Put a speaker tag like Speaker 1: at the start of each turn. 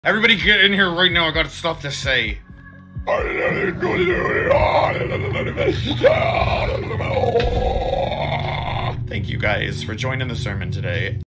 Speaker 1: Everybody get in here right now, I got stuff to say. Thank you guys for joining the sermon today.